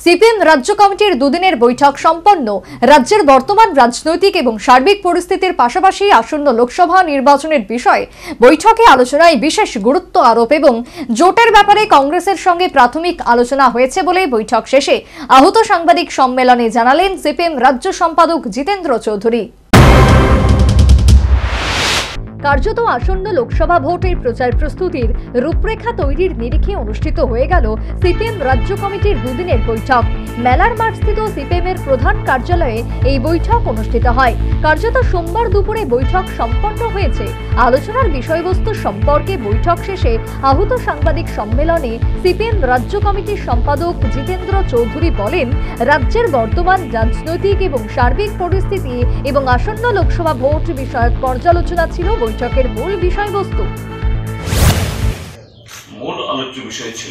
CPM রাজ্য কমিটির দুদিনের বৈঠক সম্পন্ন। রাজ্যের বর্তমান রাজনৈতিক এবং সার্বিক পরিস্থিতির পাশাপাশি আসন্ন লোকসভা নির্বাচনের বিষয়ে বৈঠকে আলোচনায় বিশেষ গুরুত্ব আরোপ এবং জোটের ব্যাপারে কংগ্রেসের সঙ্গে প্রাথমিক আলোচনা হয়েছে বলে বৈঠক শেষে আহত সাংবাদিক সম্মেলনে জানালেন সিপিএম রাজ্য সম্পাদক জিতেন্দ্র চৌধুরী। কার্যত আসন্ন লোকসভা ভোটের প্রচার প্রস্তুতির রূপরেখা তৈরির নিরিখে অনুষ্ঠিত হয়ে গেল সিপিএম রাজ্য কমিটির দুদিনের বৈঠক। মেলার মাঠস্থিত সিপিএমের প্রধান কার্যালয়ে এই বৈঠক অনুষ্ঠিত হয়। কার্যত সোমবার দুপুরে বৈঠক সম্পন্ন হয়েছে। আলোচনার বিষয়বস্তু সম্পর্কে বৈঠক শেষে আহত সাংবাদিক সম্মেলনে সিপিএম রাজ্য কমিটির সম্পাদক জিতেন্দ্র চৌধুরী বলেন, রাজ্যের বর্তমান রাজনৈতিক এবং সার্বিক পরিস্থিতি এবং আসন্ন লোকসভা ভোট বিষয়ক পর্যালোচনা ছিল বৈঠকের মূল বিষয়বস্তু। মূল আলোচ্য বিষয় ছিল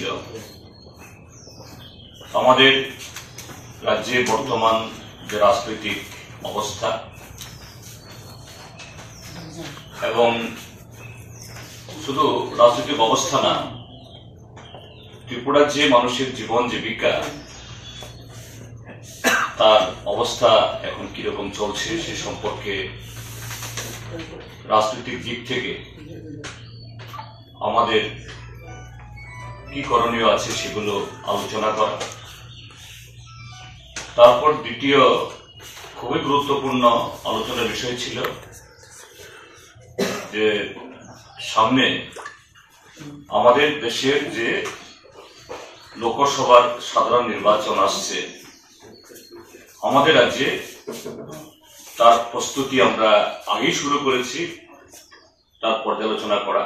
আমাদের রাজ্যে বর্তমান যে রাজনৈতিক অবস্থা এবং শুধু রাজনৈতিক অবস্থা না, ত্রিপুরার যে মানুষের জীবন জীবিকা তার অবস্থা এখন কিরকম চলছে সে সম্পর্কে রাজনৈতিক দিক থেকে আমাদের কি করণীয় আছে সেগুলো আলোচনা করা। তারপর দ্বিতীয় খুবই গুরুত্বপূর্ণ আলোচনার বিষয় ছিল যে সামনে আমাদের দেশের যে লোকসভার সাধারণ নির্বাচন আসছে, আমাদের রাজ্যে তার প্রস্তুতি আমরা আগেই শুরু করেছি, তার পর্যালোচনা করা।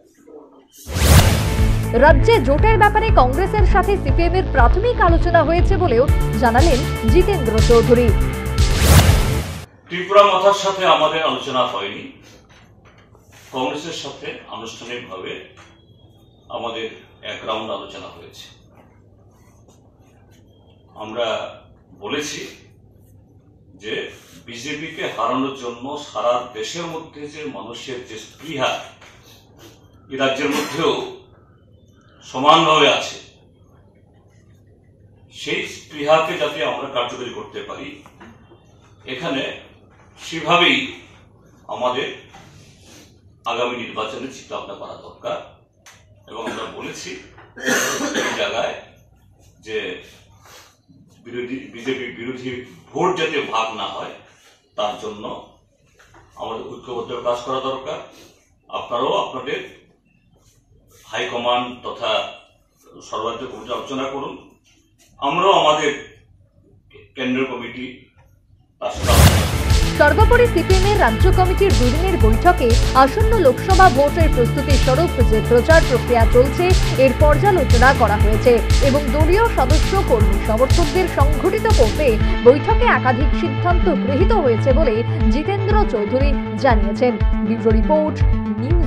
রাজ্যে জোটের ব্যাপারে কংগ্রেসের সাথে সিপিএম এর প্রাথমিক আলোচনা হয়েছে বলেও জানালেন জিতেন্দ্র চৌধুরী। ত্রিপুরা মাথার সাথে আমাদের আলোচনা হয়নি, কংগ্রেসের সাথে আনুষ্ঠানিকভাবে আমাদের এক রাউন্ড আলোচনা হয়েছে। আমরা বলেছি যে বিজেপিকে হারানোর জন্য সারা দেশের মধ্যে যে মানুষের যে স্পৃহা এই রাজ্যের মধ্যেও সমানভাবে আছে, সেই স্পৃহাকে যাতে আমরা কার্যকরী করতে পারি, এখানে সেভাবেই আমাদের আগামী নির্বাচনে চিন্তা ভাবনা করা দরকার। এবং আমরা বলেছি এই জায়গায় যে বিজেপি বিরোধী ভোট যাতে ভাগ না হয় তার জন্য আমাদের ঐক্যবদ্ধ কাজ করা দরকার। আপনারাও আপনাদের হাইকমান্ড তথা সর্বাধিক কমিটি আলোচনা করুন, আমরাও আমাদের কেন্দ্রীয় কমিটি তার সাথে। সর্বোপরি সিপিএম এর রাজ্য কমিটির দুদিনের বৈঠকে আসন্ন লোকসভা ভোটের প্রস্তুতি স্বরূপ যে প্রচার প্রক্রিয়া চলছে এর পর্যালোচনা করা হয়েছে এবং দলীয় সদস্য কর্মী সমর্থকদের সংগঠিত করতে বৈঠকে একাধিক সিদ্ধান্ত গৃহীত হয়েছে বলে জিতেন্দ্র চৌধুরী জানিয়েছেন। Bureau report news.